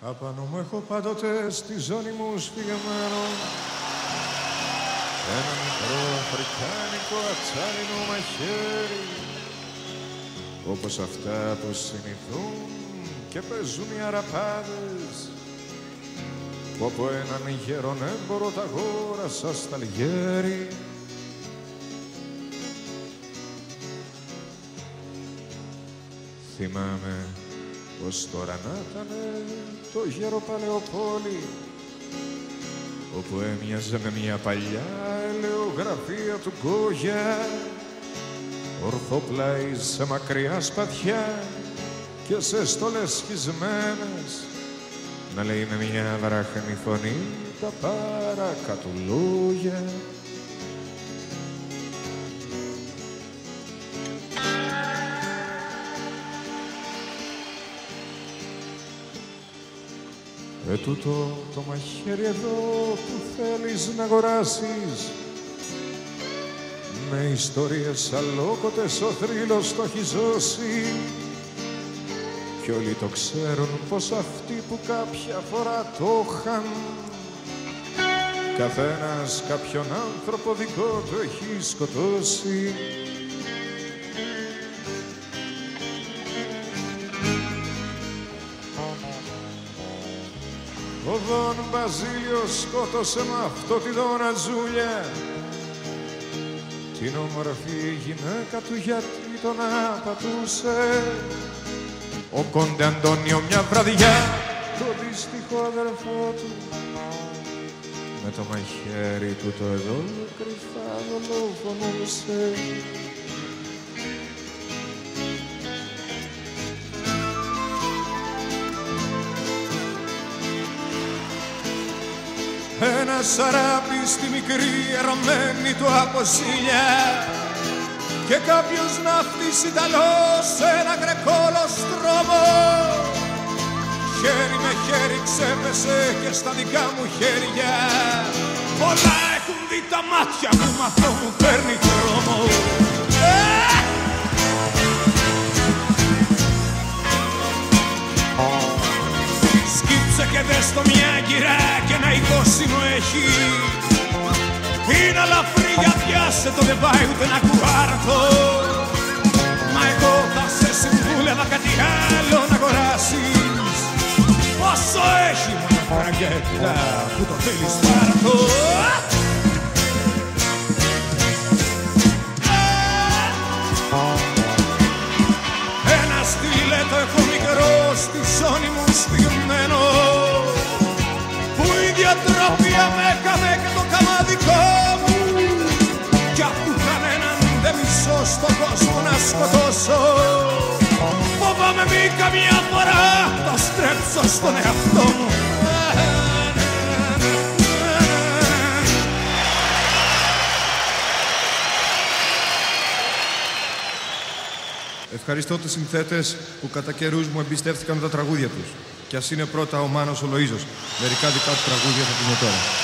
Απάνω μου έχω πάντοτε στη ζώνη μου σφιγμένο ένα μικρό αφρικάνικο ατσάλινο μαχαίρι, όπως αυτά που συνηθούν και παίζουν οι αραπάδες, που από έναν γέρον έμπορο τα αγόρασα στα Αλγέρι. Θυμάμαι πως τώρα να ήτανε το γέρο Παλαιοπόλη, όπου έμοιαζε με μια παλιά ελαιογραφία του Γκόγια, ορθοπλάι σε μακριά σπαθιά και σε στολές σχισμένες, να λέει με μια βράχνη φωνή τα παρακάτω λόγια. Τούτο το μαχαίρι εδώ που θέλεις να αγοράσεις, με ιστορίες αλόκοτες ο θρύλος το έχει ζώσει, κι όλοι το ξέρουν πως αυτοί που κάποια φορά το είχαν, καθένας κάποιον άνθρωπο δικό του έχει σκοτώσει. Ο Δον Μπαζίλιος σκότωσε με αυτό τη Δόνα Τζούλια, την όμορφη γυναίκα του, γιατί τον απατούσε. Ο Κόντε Αντώνιο μια βραδιά το δύστιχο αδερφό του, με το μαχαίρι του το εδώ κρυφά δολοφονούσε. Ένας αράπης στη μικρή ερωμένη του αποζήλια, και κάποιος ναύτης Ιταλός σε ένα γρεκόλοστρόμο. Χέρι με χέρι ξέπεσε και στα δικά μου χέρια πολλά έχουν δει τα μάτια μου, μ' αυτό μου παίρνει δρόμο. Σκύψε και δες το μια κυρά και ένα εικόσιμο έχει. Είναι αλαφρύ για πιάσε το, δεν πάει ούτε ένα κουάρτο. Μα εγώ θα σε συμβούλευα κάτι άλλο να αγοράσεις. Πόσο έχει μόνο φραγκέτα που το θέλεις πάρτο. Ένα στιλέτο έχω μικρό στη ζώνη μου σφιγμένο, που η διατροπία με έκαμε και το καμάδικό μου, κι αφού κανέναν δεν μισώ στον κόσμο να σκοτώσω, φοβάμαι μη καμιά φορά το στρέψω στον εαυτό μου. Ευχαριστώ τους συνθέτες που κατά καιρούς μου εμπιστεύτηκαν τα τραγούδια τους. Κι ας είναι πρώτα ο Μάνος ο Λοΐζος. Μερικά δικά του τραγούδια θα πούμε τώρα.